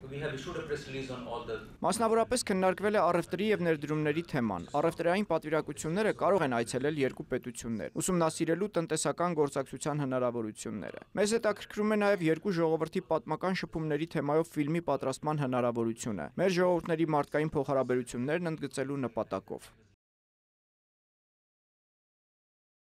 Մասնավորապես քննարկվել է առևտրի եւ ներդրումների թեման։ Առևտրային պատվիրակությունները կարող են այցելել երկու պետություններ, ուսումնասիրելու տնտեսական գործակցության հնարավորությունները։ Մեզ հետաքրքրում է նաեւ երկու ժողովրդի պատմական շփումների թեմայով ֆիլմի պատրաստման հնարավորությունը, մեր ժողովուրդների մարդկային փոխհարաբերություններն ընդգծելու նպատակով։